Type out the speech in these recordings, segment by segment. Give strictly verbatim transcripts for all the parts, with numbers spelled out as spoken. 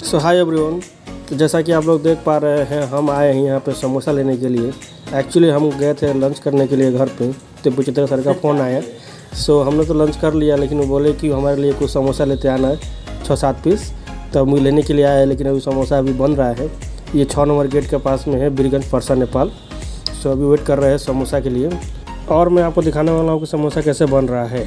सो hi everyone, तो जैसा कि आप लोग देख पा रहे हैं, हम आए हैं यहाँ पे समोसा लेने के लिए। एक्चुअली हम गए थे लंच करने के लिए घर पे, तो विचित्र सर का फ़ोन आया। सो हमने तो लंच कर लिया, लेकिन वो बोले कि हमारे लिए कुछ समोसा लेते आना है, छः सात पीस। तो हम लेने के लिए आए हैं, लेकिन अभी समोसा अभी बन रहा है। ये छः नंबर गेट के पास में है, बीरगंज परसा नेपाल। सो अभी वेट कर रहे हैं समोसा के लिए, और मैं आपको दिखाने वाला हूँ कि समोसा कैसे बन रहा है।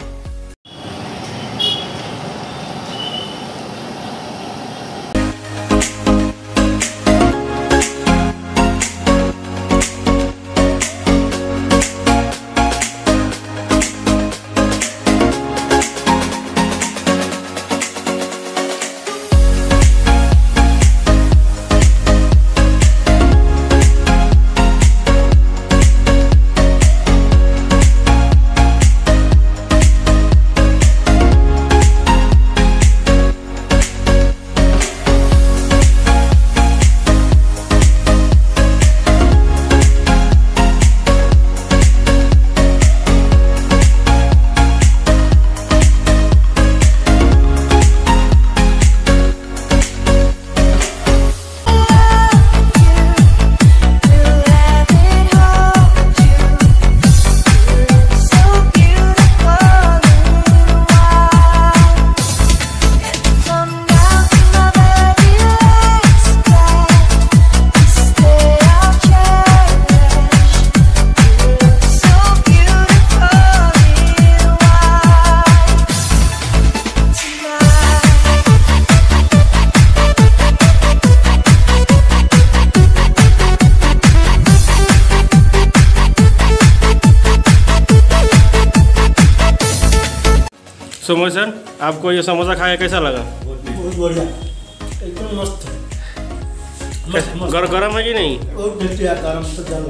सुमोय सर, आपको ये समोसा खाया कैसा लगा? बहुत बढ़िया, एकदम मस्त है। गर गरम है कि नहीं? बहुत टेस्टी है, गरम तो चलो।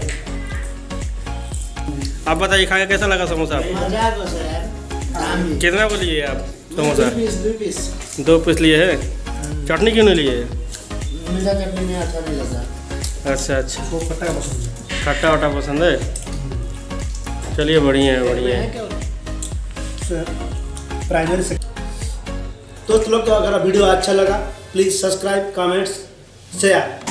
आप बताइए, खाया कैसा लगा समोसा? मजा आ गया सर। कितना को लिए आप समोसा? दो पीस दो पीस दो पीस लिए हैं। चटनी क्यों नहीं लिए? मीठा चटनी में अच्छा नहीं लगता। अच्छा अच्छा, वो खट्टा पसंद है। खट्टा वट्टा पसंद है। चलिए, बढ़िया है बढ़िया है सर। प्राइमरी से दोस्त लोग को अगर वीडियो अच्छा लगा, प्लीज़ सब्सक्राइब, कमेंट्स, शेयर।